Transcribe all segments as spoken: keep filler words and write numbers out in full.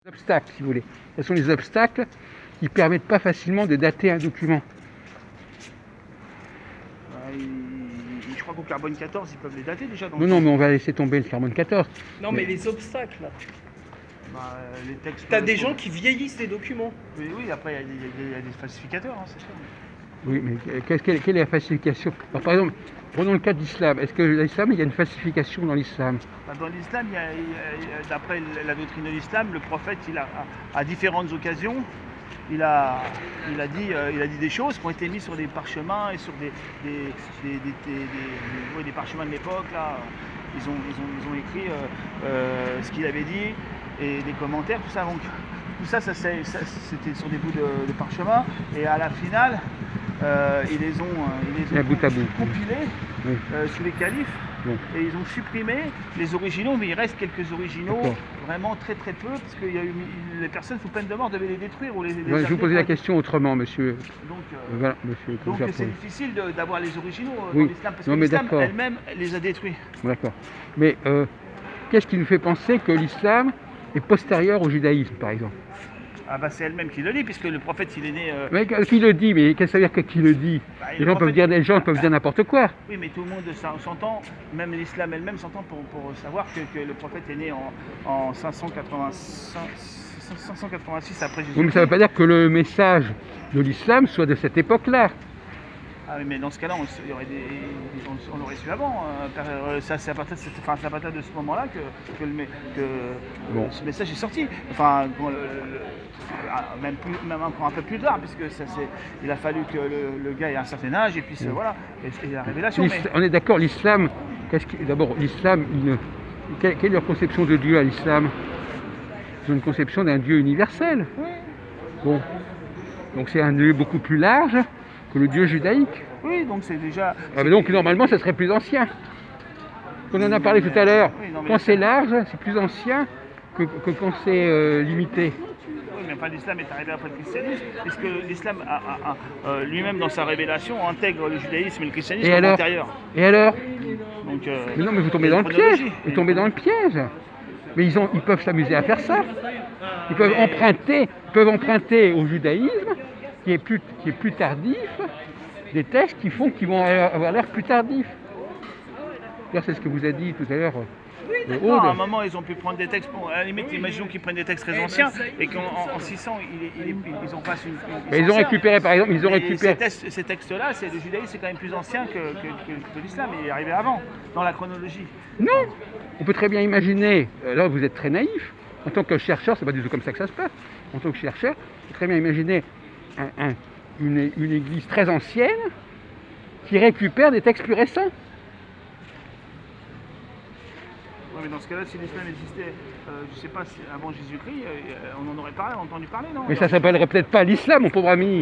Obstacles, si vous voulez. Ce sont les obstacles qui ne permettent pas facilement de dater un document. Bah, il... Je crois qu'au carbone quatorze, ils peuvent les dater déjà. Non, non, mais on va laisser tomber le carbone quatorze. Non, mais, mais les obstacles, là. Bah, les textes. T'as des gens qui vieillissent les documents. Oui, oui, après, il y, y, y a des falsificateurs, hein, c'est sûr. Oui, mais quelle, quelle, quelle est la falsification? Alors, par exemple, prenons le cas de l'islam. Est-ce que l'islam, il y a une falsification dans l'islam? Bah, dans l'islam, d'après la doctrine de l'islam, le prophète, il a, à différentes occasions, il a, il, a dit, euh, il a dit des choses qui ont été mises sur des parchemins et sur des, des, des, des, des, des, des, des parchemins de l'époque. Là, ils ont, ils ont, ils ont écrit euh, euh, ce qu'il avait dit et des commentaires, tout ça. Donc, tout ça, ça, ça c'était sur des bouts de, de parchemin. Et à la finale, euh, ils les ont, ils les ont bout à bout. compilés oui. euh, sous les califes. Oui. Et ils ont supprimé les originaux, mais il reste quelques originaux, vraiment très très peu, parce que y a eu, les personnes sous peine de mort devaient les détruire ou les. les ouais, je vous posais la question autrement, monsieur. Donc, euh, voilà, monsieur. Donc c'est difficile d'avoir les originaux oui. dans l'islam, parce non, que l'islam elle-même les a détruits. D'accord. Mais euh, qu'est-ce qui nous fait penser que l'islam est postérieur au judaïsme, par exemple? Ah bah c'est elle-même qui le dit, puisque le prophète il est né... Euh... Mais qui le dit? Mais qu'est-ce que ça veut dire que qui le dit? bah, les, gens prophète... peuvent dire, les gens peuvent dire n'importe quoi. Oui, mais tout le monde s'entend, même l'islam elle-même s'entend pour, pour savoir que, que le prophète est né en, en cinq cent quatre-vingt-six après Jésus. Oui, mais ça ne veut pas dire que le message de l'islam soit de cette époque-là. Ah oui, mais dans ce cas-là, on, il y aurait des, on, on l'aurait su avant. Euh, ça, c'est à partir de, enfin, à partir de ce moment-là que, que, le, que bon. ce message est sorti. Enfin, le, le, même, plus, même encore un peu plus tard, puisque ça, il a fallu que le, le gars ait un certain âge, et puis oui. voilà, et, et la révélation. Mais... On est d'accord, l'islam, d'abord, l'islam, quelle, quelle est leur conception de Dieu à l'islam? Ils ont une conception d'un Dieu universel. Oui. Bon. Donc c'est un Dieu beaucoup plus large que le Dieu judaïque. Oui, donc c'est déjà... Ah, mais donc normalement, ça serait plus ancien. On en a parlé tout à l'heure. Oui, quand c'est large, c'est plus ancien que, que quand c'est euh, limité. Oui, mais enfin, l'islam est arrivé après le christianisme, puisque l'islam euh, lui-même, dans sa révélation, intègre le judaïsme et le christianisme comme antérieur. Et alors donc, euh, mais non, mais vous tombez dans le piège. Vous tombez dans le piège. Mais ils, ont, ils peuvent s'amuser à faire ça. Ils peuvent mais... emprunter, ils peuvent emprunter au judaïsme, qui est plus, qui est plus tardif, des textes qui font qu'ils vont avoir l'air plus tardifs. C'est ce que vous a dit tout à l'heure. Euh, non, à un moment, ils ont pu prendre des textes, pour, à la limite, imaginons qu'ils prennent des textes très anciens et qu'en en six cents, ils, ils, ils en fassent une... une ils, ils ont récupéré, par exemple, ils ont récupéré... Ces, ces textes-là, c'est le judaïsme, c'est quand même plus ancien que, que, que, que l'islam, il est arrivé avant, dans la chronologie. Non, on peut très bien imaginer, là vous êtes très naïf, en tant que chercheur, c'est pas du tout comme ça que ça se passe, en tant que chercheur, on peut très bien imaginer un, un, une, une église très ancienne qui récupère des textes plus récents. Oui, mais dans ce cas-là, si l'islam existait, euh, je ne sais pas, si avant Jésus-Christ, euh, on en aurait parlé, entendu parler, non? Mais ça ne s'appellerait peut-être pas l'islam, mon pauvre ami. Oui,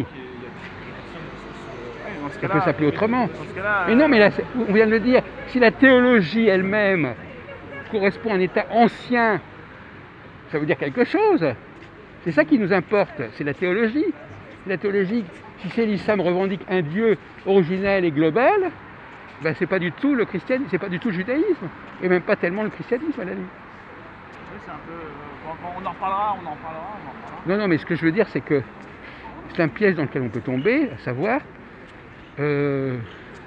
ça peut s'appeler autrement. Mais non, mais là, on vient de le dire, si la théologie elle-même correspond à un état ancien, ça veut dire quelque chose. C'est ça qui nous importe, c'est la théologie. La théologie, si c'est l'islam revendique un Dieu originel et global, ben c'est pas du tout le christianisme, c'est pas du tout le judaïsme, et même pas tellement le christianisme à la limite. Oui, c'est un peu. Euh, on en reparlera, on en reparlera, on en reparlera. Non, non, mais ce que je veux dire, c'est que c'est un piège dans lequel on peut tomber, à savoir euh,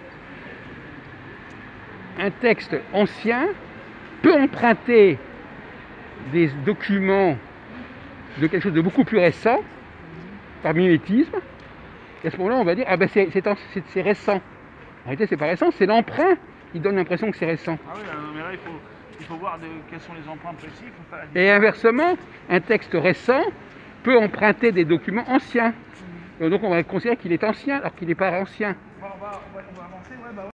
un texte ancien peut emprunter des documents de quelque chose de beaucoup plus récent, par mimétisme, et à ce moment-là, on va dire, ah ben c'est récent. En réalité, c'est pas récent, c'est l'emprunt qui donne l'impression que c'est récent. Ah oui, mais là, il faut, il faut voir de, quels sont les emprunts précis. Il faut faire et inversement, un texte récent peut emprunter des documents anciens. Donc on va considérer qu'il est ancien, alors qu'il n'est pas ancien. On va, on va, on va avancer, ouais, bah ouais.